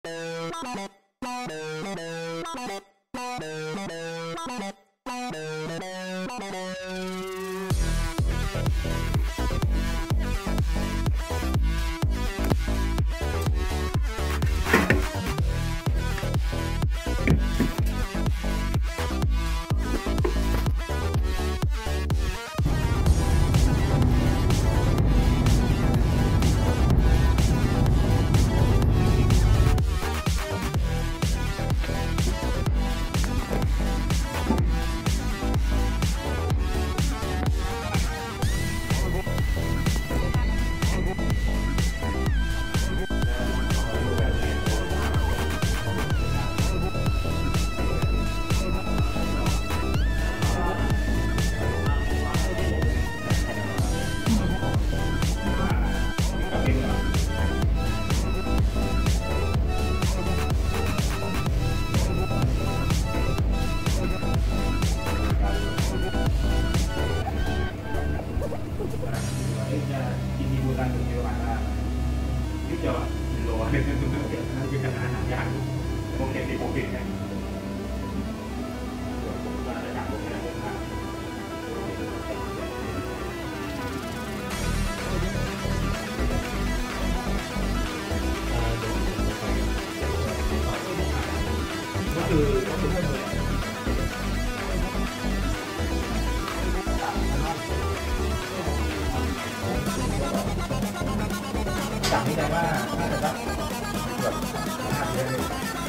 จากนี้ได้ว่าน่าจะรับแบบ5 เดือนเลย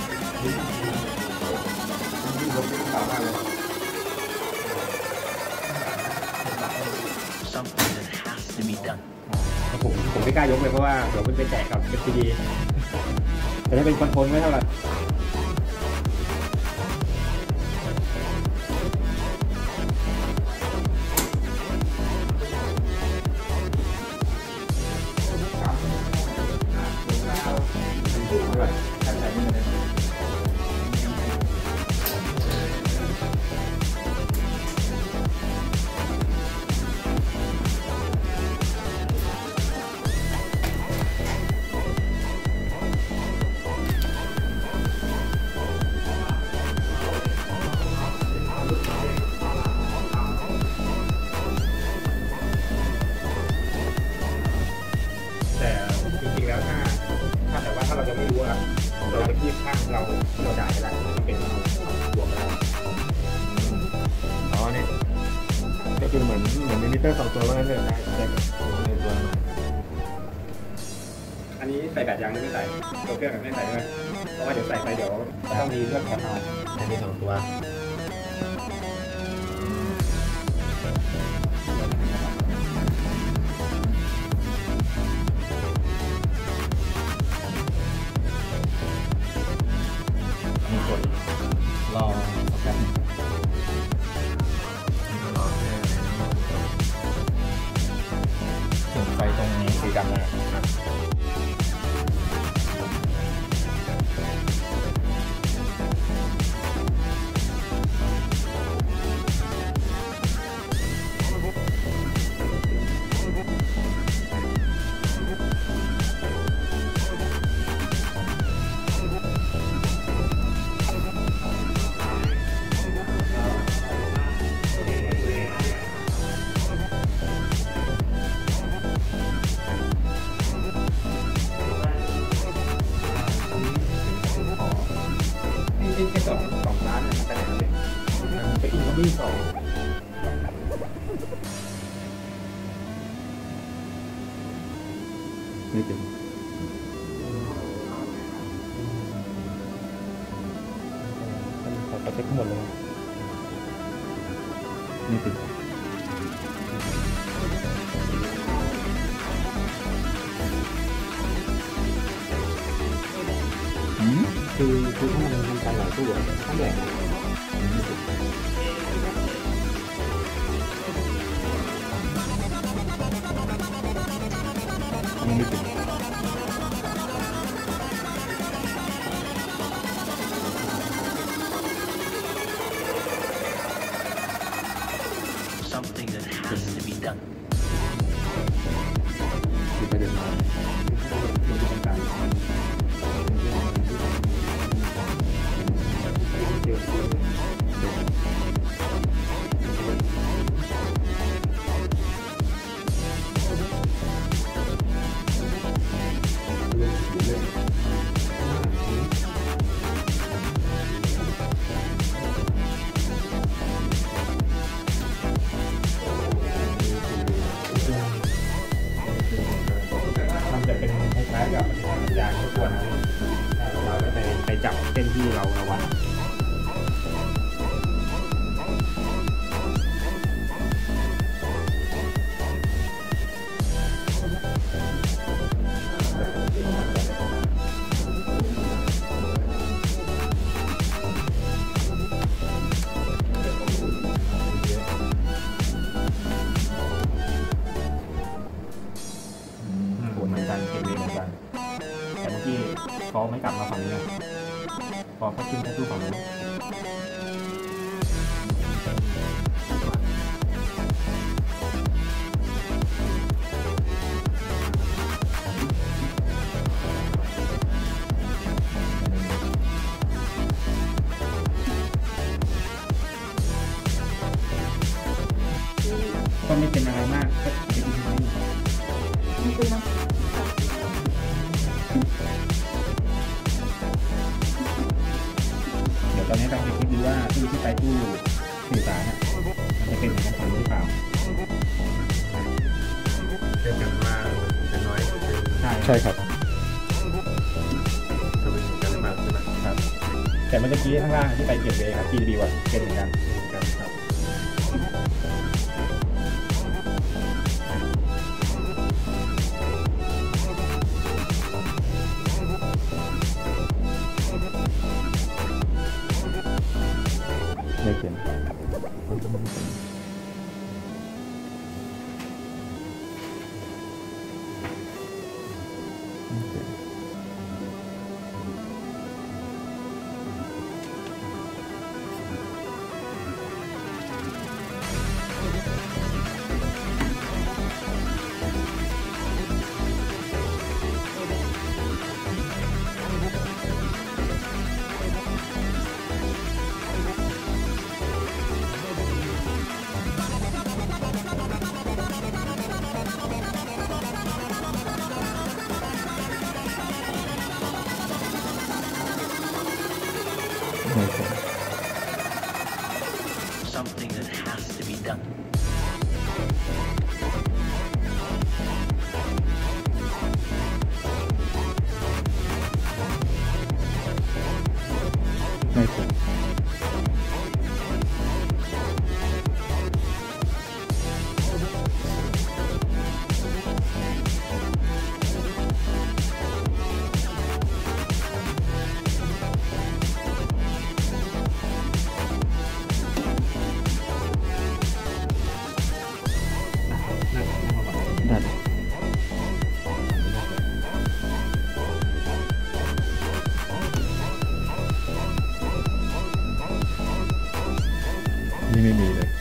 ที่ลงที่ข่าวมากเลย Something that has to be done. ผมไม่กล้ายกเลยเพราะว่าเดี๋ยวมันไปแจกกับ FPD แต่ถ้าเป็นคอนโทรลไม่เท่าไหร่ถ้าเรายังไม่รู้ครับเราจะคีบข้างเราที่เราจ่ายไปแล้วเป็นบวกแล้วอ๋อนี่ก็คือเหมือนมิเตอร์2 ตัวว่างั้นเลยได้ตัวอันนี้ใส่แบตยังไม่ใส่ตัวเครื่องไม่ใส่ด้วยเพราะว่าเดี๋ยวใส่ไปเดี๋ยวต้องมีเรื่องแคปเอาอันนี้2 ตัวรอแป๊บถึงไฟตรงนี้สีดำแล้วแค่2 ล้านมันไปไหนเลยไปอินก็มี2ไม่ถึงขอเช็คหมดเลยไม่ถึงคือถ้ามันทำการหลายตู้ต้องแบ่งยังไม่ถึง Something that has to be done. คือไปเดินมาจับเส้นที่เราวัดเหมือนกันเก็บเวเหมือนกันแต่เมื่อกี้เขาไม่กลับมาฝั่งนี้นะพอเขาขึ้นแค่ตู้ฝั่งนู้นก็ไม่เป็นอะไรมากก็จะดีไหมไม่เป็นไรเดี๋ยวตอนนี้เราไปคิดดูว่าตู้ที่ไปตู้สื่อสารมันจะเป็นเหมือนกันฝั่งนี้หรือเปล่าเรื่องกันว่าจะน้อยใช่ครับจะเป็นกันมากใช่ไหมครับแต่เมื่อกี้ข้างล่างที่ไปเก็บเลยครับ GDB ว่าเป็นเหมือนกันครับไม่เป็น Something that has to be done. ไม่ถูกดัดนี่ไม่มีเลย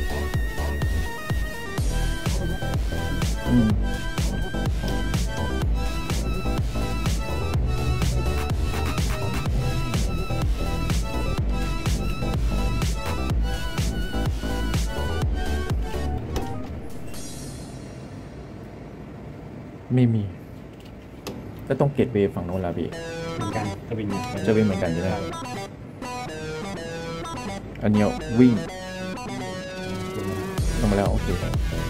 ไม่มีก็ต้องเก็ตเวฟฝั่งโน้นละพี่เหมือนกันจะเป็นเหมือนกันใช่ไหมอันนี้วิ่งลงมาแล้วโอเค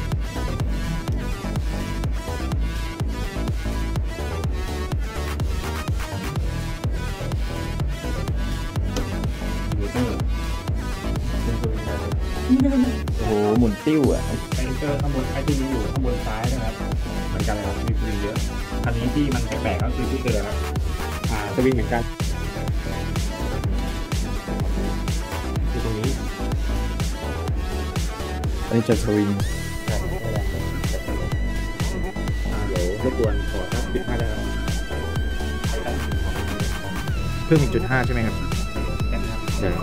โอ้โหหมุนติ้วอ่ะไฟเตอร์ข้างบนไอ้ที่นี้อยู่ข้างบนซ้ายนะครับเหมือนกันเลยครับมีปืนเยอะอันนี้ที่มันแปลกๆก็คือที่เจอครับสวิงเหมือนกันคือตรงนี้อันนี้จะสวิงเดี๋ยวรบกวนขอสัก15ได้แล้วเพิ่มอีก1.5ใช่ไหมครับเดี๋ยว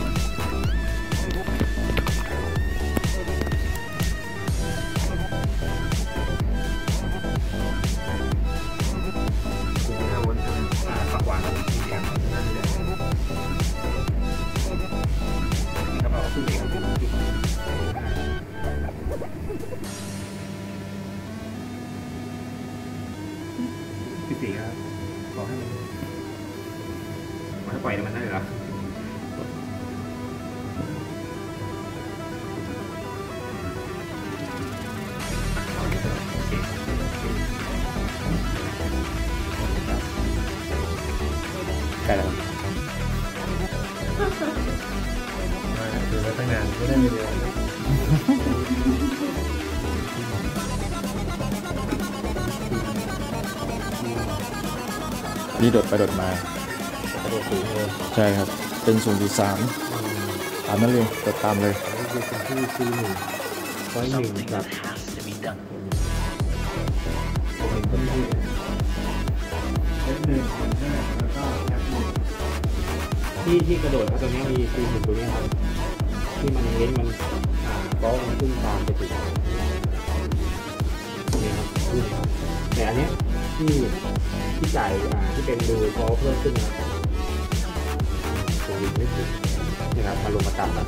14ครับขอให้มันปล่อยมันได้เหรอใกล้แล้วดูมาตั้งนานไม่ได้เรียนนี่โดดไปโดดมากระโดดสูงเลยใช่ครับเป็น0.3ตามนั้นเลยโดดตามเลยอันนี้คือเป็นที่ซีหนึ่ง101 Something ครับ that has to be done. เป็นต้นที่F1 แล้วก็ที่กระโดดครับตรงนี้มีซีหนึ่งตัวนี้ครับที่มันเล้งมันบอลมันขึ้นตามไปถึงตรงนี้ครับขึ้นครับแต่อันเนี้ยที่จ่ายที่เป็นดูบอลเพิ่มขึ้นนะครับตรงนี้ไม่ถึงนี่ครับมาลงมาต่ำแล้ว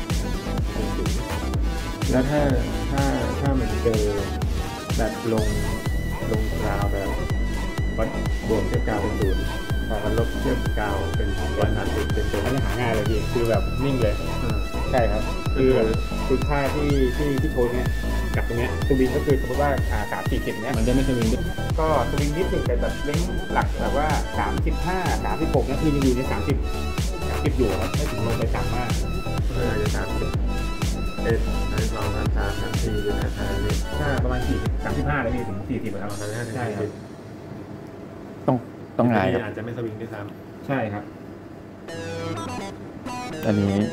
แล้วถ้ามันเจอแบบลงกราวแบบวัดบวกเทียบกาวเป็น0พอมันลบเทียบกาวเป็น130เป็นตัวนี้หาง่ายเลยพี่คือแบบนิ่งเลยใช่ครับคือค่าที่โทนเนี้ยกับตรงเนี้ยสวิงก็คือสมมติว่า3-40เนี้ยมันจะไม่สวิงก็สวิงนิดนึงแต่แบบเล้งหลักแบบว่า35 36นะคือยังอยู่ใน30อยู่ครับไม่ถึงลงไปต่ำมากอาจจะ30เอส32 33 34อยู่นะถ้าประมาณ40 35เลยถึง40แล้วครับใช่ครับต้องหงายครับอาจจะไม่สวิงด้วยซ้ำใช่ครับอันนี้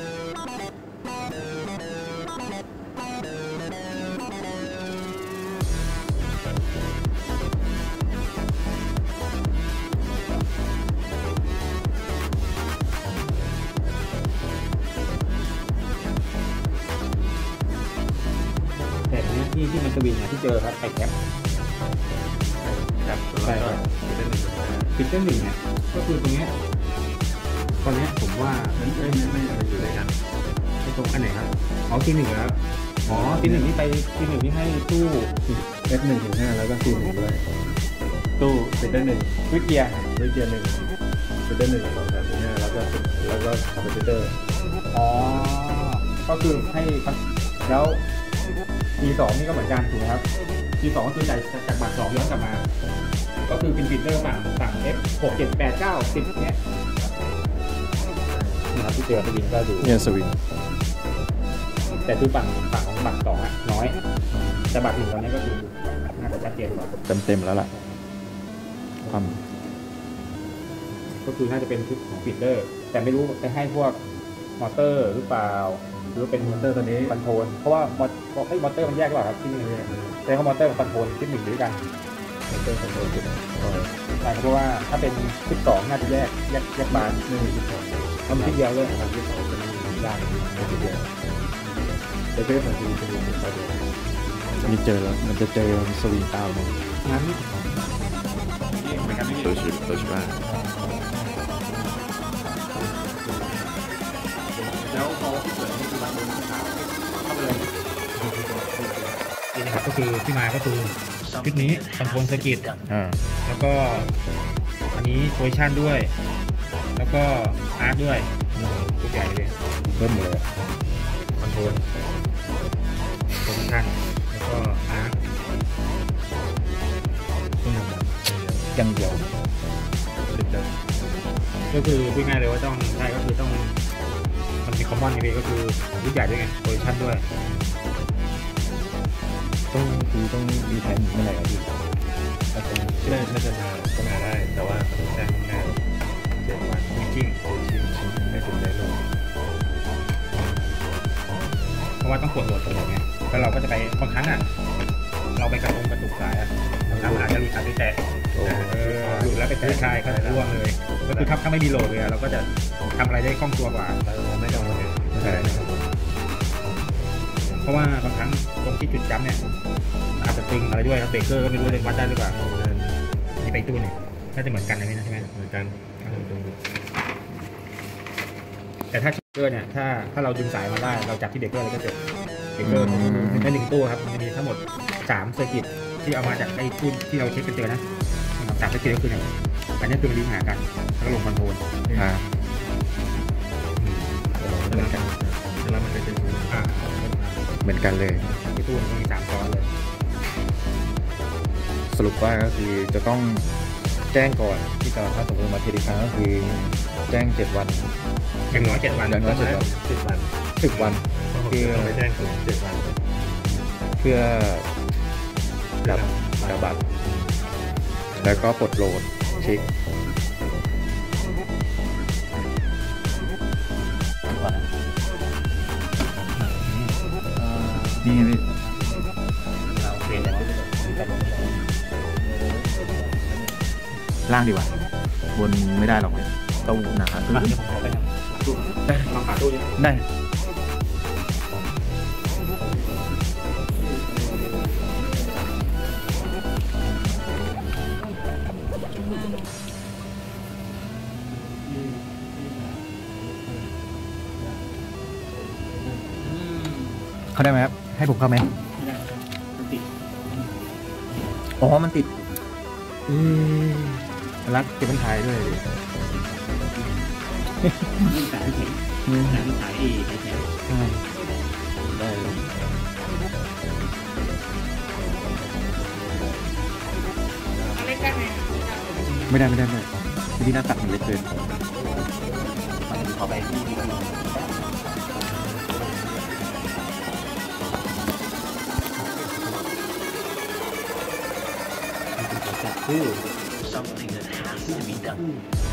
แต่เนี้ยที่มันสวิงที่เจอครับไอแคปใช่ครับฟิตเตอร์1เนี่ยก็คือตรงเนี้ยตอนนี้ผมว่าไม่อยู่ด้วยกันไอตรงอันไหนครับอ๋อที1แล้วอ๋อที1นี่ไปที1นี่ให้ตู้ F1 ถึง5แล้วก็ที1ด้วยตู้ฟิตเตอร์1วิเกียร์1ฟิตเตอร์1 2 3 4 5แล้วก็คอมพิวเตอร์อ๋อก็คือให้แล้วT2 นี่ก็เหมือนกันถูกไหมครับ T2 ก็คือจากบัตร2ย้อนกลับมาก็คือเป็นฟิลเตอร์ฝั่ง F 6 7 8 9 10เนี้ยนะครับที่เจอสวิงก็ดูเนี่ยสวิงแต่คือฝั่งของบัตร2อ่ะน้อยแต่บัตร1ตอนนี้ก็คือน่าจะชัดเจนกว่าเต็มแล้วล่ะความก็คือน่าจะเป็นชุดของฟิลเตอร์แต่ไม่รู้ไปให้พวกมอเตอร์หรือเปล่าหรือเป็นมอเตอร์ตัวนี้คอนโทรลเพราะว่ามอเตอร์มันแยกหรือเปล่าครับที่นี่แต่เขามอเตอร์กับคอนโทรลที่1ด้วยกันมอเตอร์คอนโทรลใช่เพราะว่าถ้าเป็นชุด2น่าจะแยกบานไม่มีชุด2มันมีที่เดียวเลยนะครับชุด2จะไม่มีด้านทีเดียวแต่เป็นของทีจะมีเป็นตัวเดียวมีเจอแล้วมันจะเจอสวิงตามมันงั้นเหมือนกันไม่มีตัวชิบ้าแล้วพอที่เกิดนี่คือวางบนขาวเข้าไปเลยนี่นะครับก็คือที่มาก็คือชุดนี้คอนโทรลสกิต แล้วก็อันนี้โพซิชั่นด้วยแล้วก็อาร์ตด้วยทุกอย่างเลยเพิ่มเลยคอนโทรลโพซิชั่นแล้วก็อาร์ตต้องทำแบบยังเดียวติดเลยก็คือพูดง่ายเลยว่าต้องใช่ก็คือต้องมันมีคอมมอนนี่ก็คือทุกอย่างด้วยไงโพซิชั่นด้วยต้องมีแทนเมื่อไหร่ครับพี่น่าจะมาได้แต่ว่าต้องแจ้งงาน7 วันจริงไม่ถึงได้ลงเพราะว่าต้องกดโหลดตลอดไงแล้วเราก็จะไปบางครั้งเราไปกระตุกสายบางครั้งอาจจะหลุดสายไปแตะหลุดแล้วไปแตะใช่ก็ร่วงเลยก็คือถ้าไม่มีโหลดเลยเราก็จะทำอะไรได้คล่องตัวกว่าไม่กังวลใช่เพราะว่าบางครั้งตรงที่จุดจัมป์เนี่ยอาจจะตึงอะไรด้วยแล้วเบรกเกอร์ก็ไม่รู้เลยวัดได้หรือเปล่านี่ไปตู้เนี่ยน่าจะเหมือนกันเลยนะใช่ไหมเหมือนกันแต่ถ้าเบรกเกอร์เนี่ยถ้าเราดึงสายมาได้เราจับที่เบรกเกอร์เลยก็จบเบรกเกอร์ใน1ตู้ครับมันจะมีทั้งหมด3เซอร์กิตที่เอามาจากไอ้ตู้ที่เราเช็คกันเจอนะ3เซอร์กิตก็คือเนี่ยอันนี้คือมันลิงก์หากันแล้วก็ลงคอนโทรลเหมือนกันแล้วมันจะเป็นเหมือนกันเลยที่ตู้มันมี3ซ้อนเลยสรุปว่าก็คือจะต้องแจ้งก่อนที่จะถ้าสมมติมาทีละครั้งก็คือแจ้ง7 วันอย่างน้อย7 วันอย่างน้อย7 วัน 10 วัน 10 วันเพื่อไม่แจ้งผม7 วันเพื่อจับบัตรแล้วก็ปลดโหลดเช็ค นี่ไงพี่โอเคแต่ว่าล่างดีกว่า บนไม่ได้หรอกเลยตู้หนาเดี๋ยวผมขอไปทำตู้ลองหาตู้นี้ได้ เข้าได้ไหมครับ ให้ผมเข้าไหมอ๋อ มันติดรักเก็บมันถ่ายด้วยดินี่แต่ที่เห็นแต่ที่ขายไปแถวใช่ได้ ไม่ได้ที่หน้าตัดมันเล็กเกินขอไปที่ตู้ something that has to be done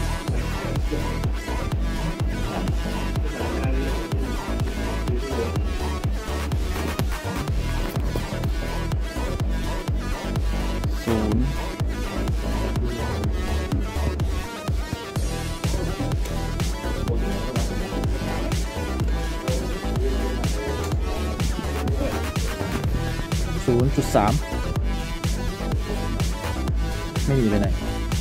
0 0.3 ไม่มีไปไหน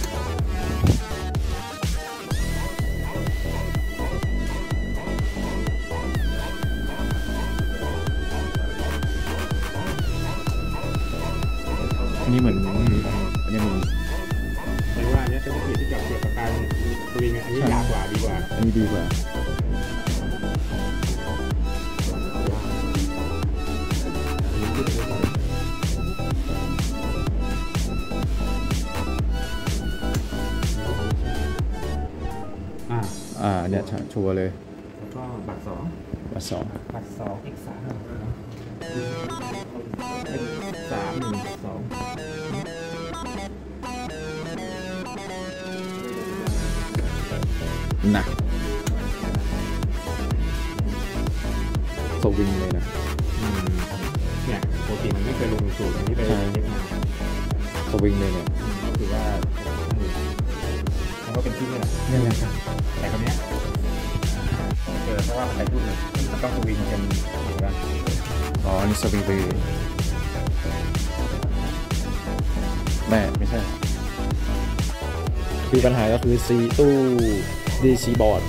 อันนี้เหมือนอันนี้มันแต่ว่าอันนี้เป็นที่เกี่ยวกับการสวิงอันนี้ยากกว่าดีกว่าอันนี้ดีกว่า เนี่ยชัวร์เลยแล้วก็บัตร 2 บัตร 2 บัตร 2 x 3 นะสวิงเลยนะเนี่ยปกติมันไม่เคยลงสูตรอันนี้ไปเช็คมาสวิงเลยเนี่ยก็คือว่ามันก็เป็นที่นี่แหละนี่แหละครับแต่คำนี้เพราะว่าใครพูดเลยมันต้องสวิงกันถูกไหมอ๋ออันนี่สวิงไปไม่ใช่คือปัญหาก็คือ C ตู้ DC บอร์ด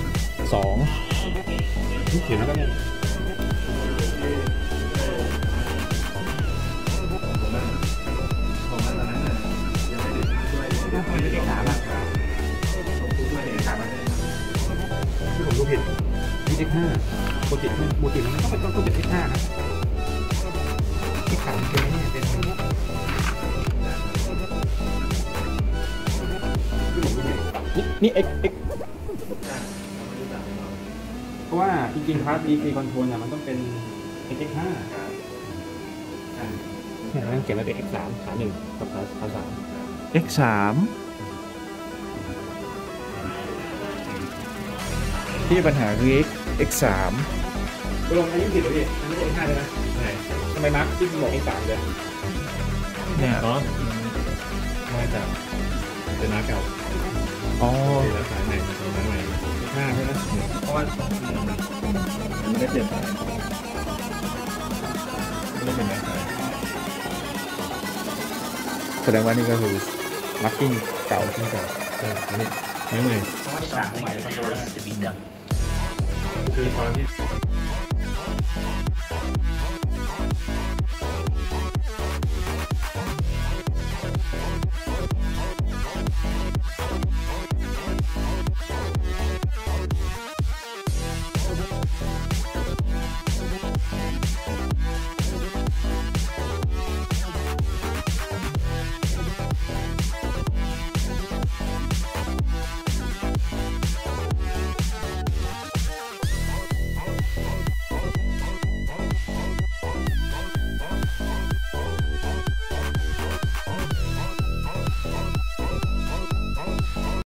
2 เขียนแล้วก็เนี่ยที่ผมดูผิดนี่ X5 โปรติมันต้องเป็นตัวเป็น X5 นะ X3 เป็นนี่เป็นที่ผมดูผิดนี่ X เพราะว่าจริงๆพาร์ท DC Control เนี่ยมันต้องเป็น X5 เนี่ยมันเขียนไว้เป็น X3 ขา1กับขา3 X3 ที่ปัญหาคือ X3 ตกลงอันนี้ผิดหรือผิดอันนี้เป็น X5 เลยนะทำไมมาร์คที่บอก X3 เลยเนี่ยเนาะไม่แต่เป็นมาร์คเก่าอ๋อแล้วสายใหม่มาสายใหม่ X5 ใช่ไหมเพราะว่ามันไม่ได้เปลี่ยนสายไม่ได้เปลี่ยนสายแสดงว่านี่ก็คือมาร์กิ้งเก่าที่เก่าอันนี้สายใหม่ something that has to be done คือตอนที่